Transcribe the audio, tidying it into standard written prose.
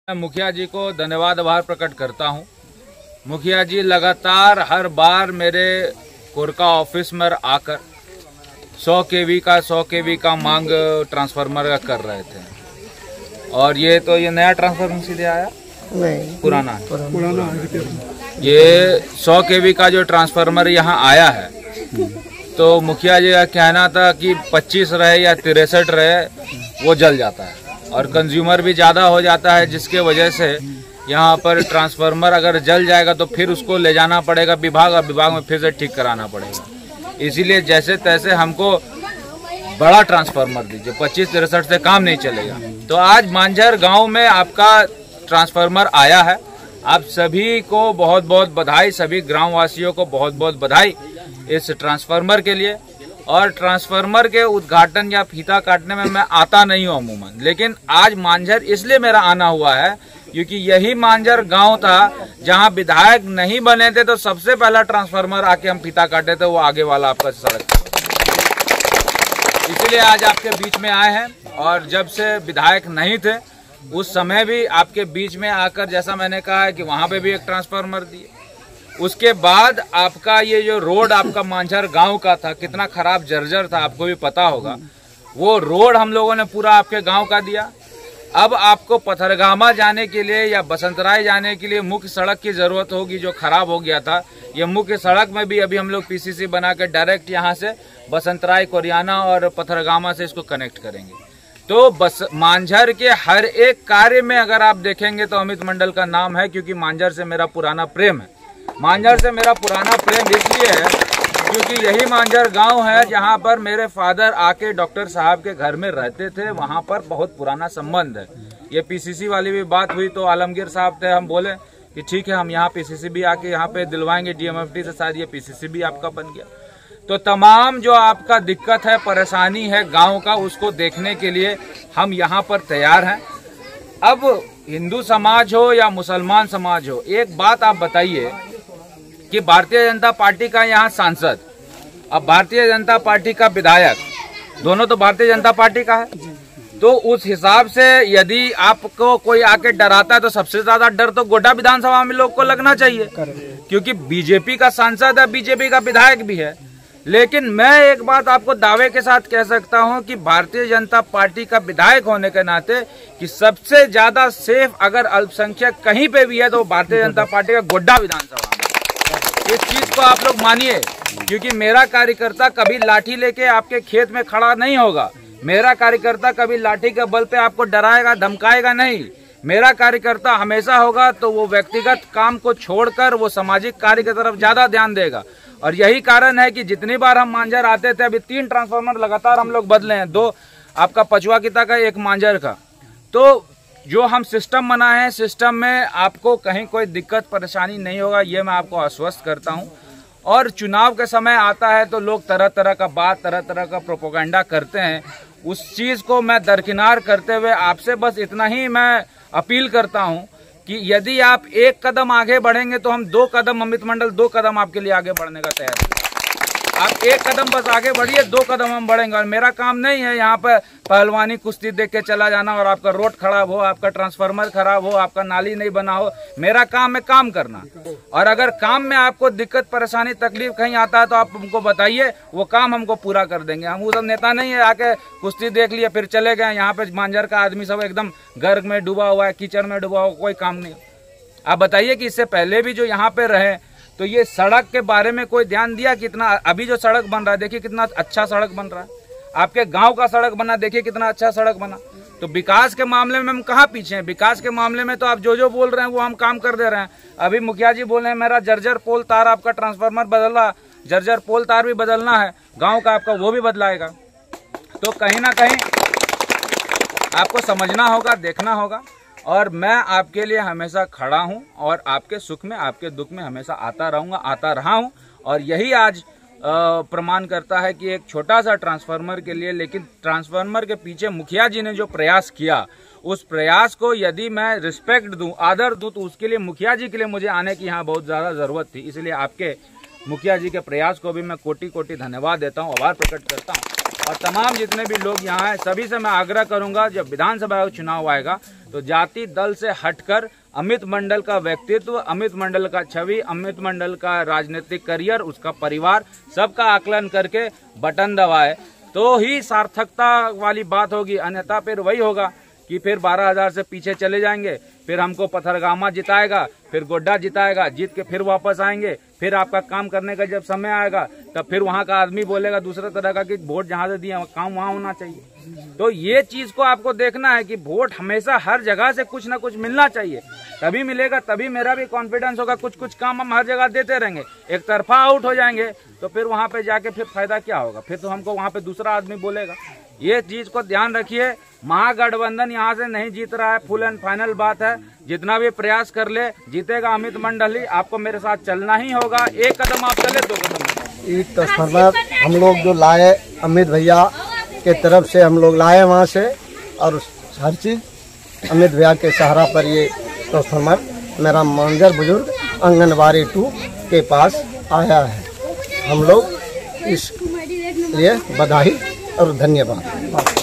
मैं मुखिया जी को धन्यवाद आभार प्रकट करता हूं। मुखिया जी लगातार हर बार मेरे कोरका ऑफिस में आकर 100 केवी का मांग ट्रांसफार्मर का कर रहे थे। और ये नया ट्रांसफार्मर सीधे आया नहीं, पुराना ये 100 केवी का जो ट्रांसफार्मर यहाँ आया है, तो मुखिया जी का कहना था कि 25 रहे या 63 रहे वो जल जाता है और कंज्यूमर भी ज़्यादा हो जाता है, जिसके वजह से यहाँ पर ट्रांसफार्मर अगर जल जाएगा तो फिर उसको ले जाना पड़ेगा विभाग और विभाग में फिर से ठीक कराना पड़ेगा। इसीलिए जैसे तैसे हमको बड़ा ट्रांसफार्मर दीजिए, 25-63 से काम नहीं चलेगा। तो आज मांझर गांव में आपका ट्रांसफार्मर आया है। आप सभी को बहुत बहुत बधाई, सभी ग्रामवासियों को बहुत बहुत बधाई इस ट्रांसफार्मर के लिए। और ट्रांसफार्मर के उद्घाटन या फीता काटने में मैं आता नहीं हूँ अमूमन, लेकिन आज मांझर इसलिए मेरा आना हुआ है क्योंकि यही मांझर गांव था जहां विधायक नहीं बने थे, तो सबसे पहला ट्रांसफार्मर आके हम फीता काटे थे, वो आगे वाला आपका सड़क। इसलिए आज आपके बीच में आए हैं। और जब से विधायक नहीं थे उस समय भी आपके बीच में आकर, जैसा मैंने कहा है कि वहां पे भी एक ट्रांसफार्मर दिए। उसके बाद आपका ये जो रोड आपका मांझर गांव का था, कितना खराब जर्जर था आपको भी पता होगा, वो रोड हम लोगों ने पूरा आपके गांव का दिया। अब आपको पथरगामा जाने के लिए या बसंतराय जाने के लिए मुख्य सड़क की जरूरत होगी, जो खराब हो गया था। ये मुख्य सड़क में भी अभी हम लोग पीसीसी बना के डायरेक्ट यहाँ से बसंतराय, कोरियाना और पथरगामा से इसको कनेक्ट करेंगे। तो बस मांझर के हर एक कार्य में अगर आप देखेंगे तो अमित मंडल का नाम है, क्योंकि मांझर से मेरा पुराना प्रेम है। मांझर से मेरा पुराना प्रेम इसलिए है क्योंकि यही मांझर गांव है जहां पर मेरे फादर आके डॉक्टर साहब के घर में रहते थे। वहां पर बहुत पुराना संबंध है। ये पीसीसी वाली भी बात हुई तो आलमगीर साहब थे, हम बोले कि ठीक है हम यहाँ पीसीसी भी आके यहाँ पे दिलवाएंगे डीएमएफटी से, शायद ये पीसीसी भी आपका बन गया। तो तमाम जो आपका दिक्कत है, परेशानी है गाँव का, उसको देखने के लिए हम यहाँ पर तैयार हैं। अब हिंदू समाज हो या मुसलमान समाज हो, एक बात आप बताइए कि भारतीय जनता पार्टी का यहाँ सांसद अब भारतीय जनता पार्टी का विधायक, दोनों तो भारतीय जनता पार्टी का है। तो उस हिसाब से यदि आपको कोई आके डराता है तो सबसे ज्यादा डर तो गोड्डा विधानसभा में लोग को लगना चाहिए, क्योंकि बीजेपी का सांसद है, बीजेपी का विधायक भी है। लेकिन मैं एक बात आपको दावे के साथ कह सकता हूं कि भारतीय जनता पार्टी का विधायक होने के नाते कि सबसे ज्यादा सेफ अगर अल्पसंख्यक कहीं पे भी है तो भारतीय जनता पार्टी का गोड्डा विधानसभा में। इस चीज को आप लोग मानिए, क्योंकि मेरा कार्यकर्ता कभी लाठी लेके आपके खेत में खड़ा नहीं होगा। मेरा कार्यकर्ता कभी लाठी के बल पे आपको डराएगा, धमकाएगा नहीं। मेरा कार्यकर्ता हमेशा होगा तो वो व्यक्तिगत काम को छोड़कर वो सामाजिक कार्य की तरफ ज्यादा ध्यान देगा। और यही कारण है कि जितनी बार हम मांझर आते थे, अभी 3 ट्रांसफार्मर लगातार हम लोग बदले हैं, 2 आपका पचुआ किता का, 1 मांझर का। तो जो हम सिस्टम बनाए हैं, सिस्टम में आपको कहीं कोई दिक्कत परेशानी नहीं होगा, ये मैं आपको आश्वस्त करता हूं। और चुनाव के समय आता है तो लोग तरह तरह का बात, तरह तरह का प्रोपोगंडा करते हैं। उस चीज को मैं दरकिनार करते हुए आपसे बस इतना ही मैं अपील करता हूं कि यदि आप 1 कदम आगे बढ़ेंगे तो हम 2 कदम, अमित मंडल 2 कदम आपके लिए आगे बढ़ने का तैयार है। आप 1 कदम बस आगे बढ़िए, 2 कदम हम बढ़ेंगे। और मेरा काम नहीं है यहाँ पर पहलवानी कुश्ती देख के चला जाना और आपका रोड खराब हो, आपका ट्रांसफार्मर खराब हो, आपका नाली नहीं बना हो। मेरा काम है काम करना। और अगर काम में आपको दिक्कत, परेशानी, तकलीफ कहीं आता है तो आप हमको बताइए, वो काम हमको पूरा कर देंगे। हम वो सब नेता नहीं है आके कुश्ती देख लिया फिर चले गए। यहाँ पे मांझर का आदमी सब एकदम गर्ग में डूबा हुआ है, कीचड़ में डूबा हुआ, कोई काम नहीं। आप बताइए कि इससे पहले भी जो यहाँ पे रहे तो ये सड़क के बारे में कोई ध्यान दिया? कितना अभी जो सड़क बन रहा है, देखिए कितना अच्छा सड़क बन रहा है। आपके गांव का सड़क बना, देखिए कितना अच्छा सड़क बना। तो विकास के मामले में हम कहाँ पीछे हैं? विकास के मामले में तो आप जो बोल रहे हैं वो हम काम कर दे रहे हैं। अभी मुखिया जी बोल रहे हैं मेरा जर्जर पोल तार आपका ट्रांसफार्मर बदला, जर्जर पोल तार भी बदलना है गाँव का, आपका वो भी बदलाएगा। तो कहीं ना कहीं आपको समझना होगा, देखना होगा। और मैं आपके लिए हमेशा खड़ा हूं और आपके सुख में, आपके दुख में हमेशा आता रहूंगा, आता रहा हूं। और यही आज प्रमाण करता है कि एक छोटा सा ट्रांसफार्मर के लिए, लेकिन ट्रांसफार्मर के पीछे मुखिया जी ने जो प्रयास किया, उस प्रयास को यदि मैं रिस्पेक्ट दूं, आदर दूं, तो उसके लिए मुखिया जी के लिए मुझे आने की यहाँ बहुत ज्यादा जरूरत थी। इसलिए आपके मुखिया जी के प्रयास को भी मैं कोटि कोटि धन्यवाद देता हूँ, आभार प्रकट करता हूँ। और तमाम जितने भी लोग यहाँ हैं सभी से मैं आग्रह करूंगा, जब विधानसभा का चुनाव आएगा तो जाति दल से हटकर अमित मंडल का व्यक्तित्व, अमित मंडल का छवि, अमित मंडल का राजनीतिक करियर, उसका परिवार, सबका आकलन करके बटन दबाए तो ही सार्थकता वाली बात होगी। अन्यथा फिर वही होगा कि फिर 12,000 से पीछे चले जाएंगे, फिर हमको पथरगामा जिताएगा, फिर गोड्डा जिताएगा, जीत के फिर वापस आएंगे, फिर आपका काम करने का जब समय आएगा तब फिर वहाँ का आदमी बोलेगा दूसरे तरह का कि वोट जहाँ से दिया काम वहाँ होना चाहिए। तो ये चीज को आपको देखना है कि वोट हमेशा हर जगह से कुछ ना कुछ मिलना चाहिए, तभी मिलेगा, तभी मेरा भी कॉन्फिडेंस होगा। कुछ काम हम हर जगह देते रहेंगे, एक तरफा आउट हो जाएंगे तो फिर वहाँ पे जाके फिर फायदा क्या होगा, फिर तो हमको वहाँ पे दूसरा आदमी बोलेगा। ये चीज को ध्यान रखिए। महागठबंधन यहाँ से नहीं जीत रहा है, फुल एंड फाइनल बात है। जितना भी प्रयास कर ले जीतेगा अमित मंडल ही। आपको मेरे साथ चलना ही होगा, एक कदम आप चले 2 कदम। ईट ट्रांसफार्मर हम लोग जो लाए अमित भैया के तरफ से हम लोग लाए वहाँ से, और हर चीज अमित भैया के सहारा पर ये ट्रांसफार्मर मेरा मंजर बुजुर्ग आंगनबाड़ी 2 के पास आया है। हम लोग इस लिए बधाई और धन्यवाद।